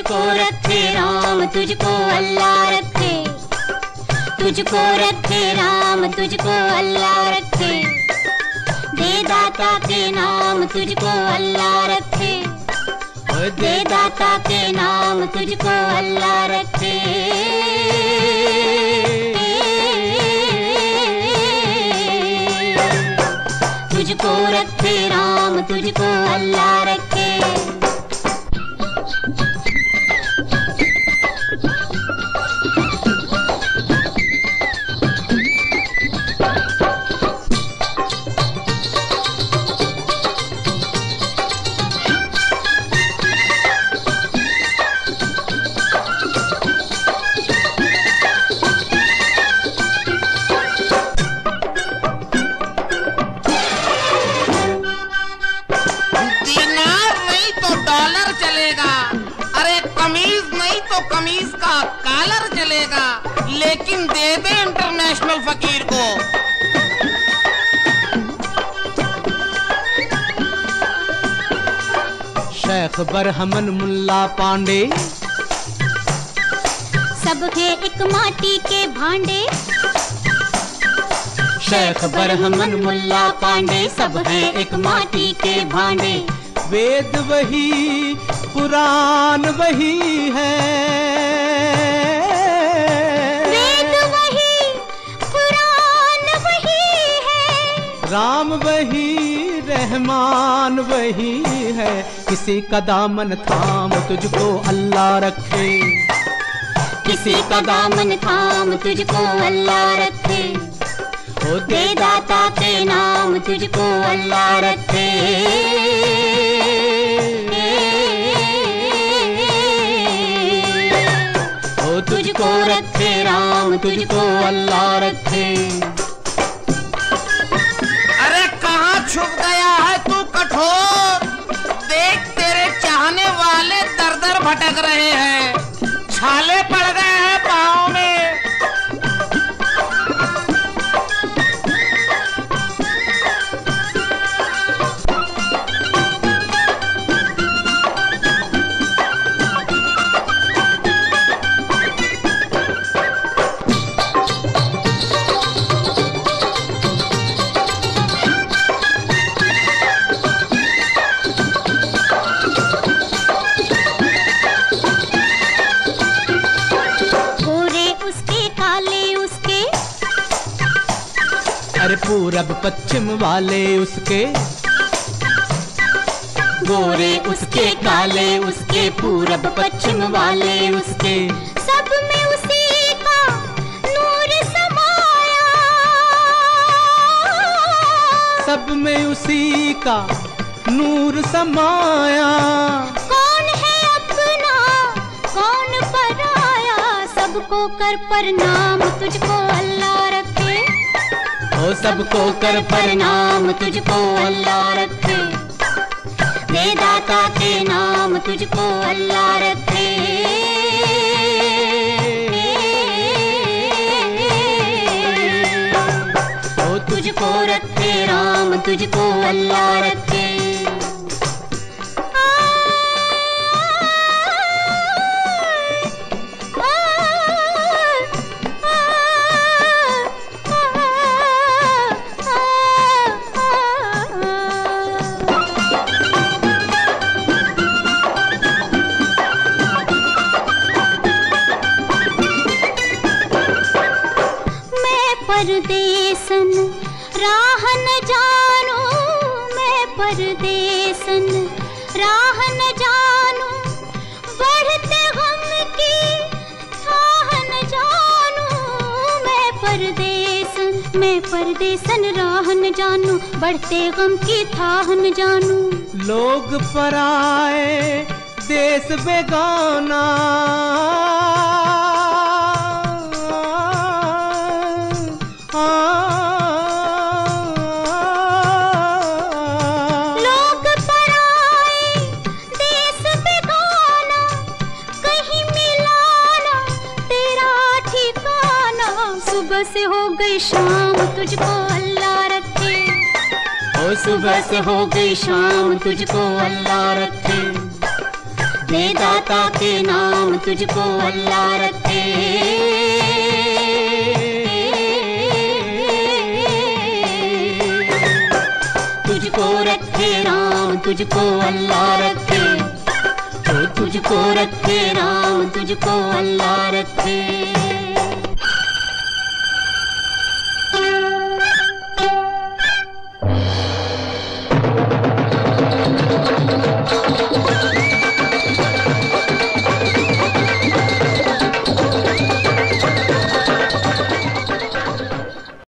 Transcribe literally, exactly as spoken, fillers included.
तुझको रखे राम, तुझको अल्लाह रखे, तुझको रखे राम, तुझको अल्लाह रखे। दे दाता के नाम तुझको अल्लाह रखे, दे दाता के नाम तुझको अल्लाह रखे। तुझको रखे राम, तुझको अल्लाह रखे। कमीज का कॉलर चलेगा, लेकिन दे दे इंटरनेशनल फकीर को। शेख बरहमन मुल्ला पांडे सब है एक माटी के भांडे। शेख बरहमन मुल्ला पांडे सब है एक माटी के भांडे। वेद वही पुराण वही है, वेद वही पुराण वही है। राम वही रहमान वही है। किसी का दामन थाम तुझको अल्लाह रखे, किसी का दामन थाम तुझको अल्लाह रखे। ओ दे दाता के नाम तुझको अल्लाह रखे। ओ तुझको रखे राम, तुझको अल्लाह रखे। अरे कहाँ छुप गया है तू कठोर, देख तेरे चाहने वाले दर दर भटक रहे हैं, छाले पड़ गए हैं पाँव में। अरे पूरब पश्चिम वाले उसके, गोरे उसके काले उसके, पूरब पश्चिम वाले उसके। सब में उसी का नूर समाया, सब में उसी का नूर समाया। कौन है अपना कौन पराया, सबको कर प्रणाम तुझको अल्लाह रखे। ओ सबको कर प्रणाम तुझको अल्लाह रखे। दे दाता के नाम तुझको अल्लाह रखे। ओ तुझको रखे राम, तुझको अल्लाह रखे। परदेसन राह न जानू, मैं परदेसन राह न जानू, बढ़ते गम की थाह न जानू। मैं परदेसन मैं परदेसन राह न जानू, बढ़ते गम की थाह न जानू। लोग पराए देश बेगाना, लोग पराए देश बेगाना, कहीं मिलाना तेरा ठिकाना। सुबह से हो गई शाम तुझको अल्लाह रखे, ओ सुबह से हो गई शाम तुझको अल्लाह रखे। दे दाता के नाम तुझको अल्लाह रखे। तुझको रखे राम तुझको अल्लाह रखे, तो तुझको रखे राम तुझको अल्लाह रखे।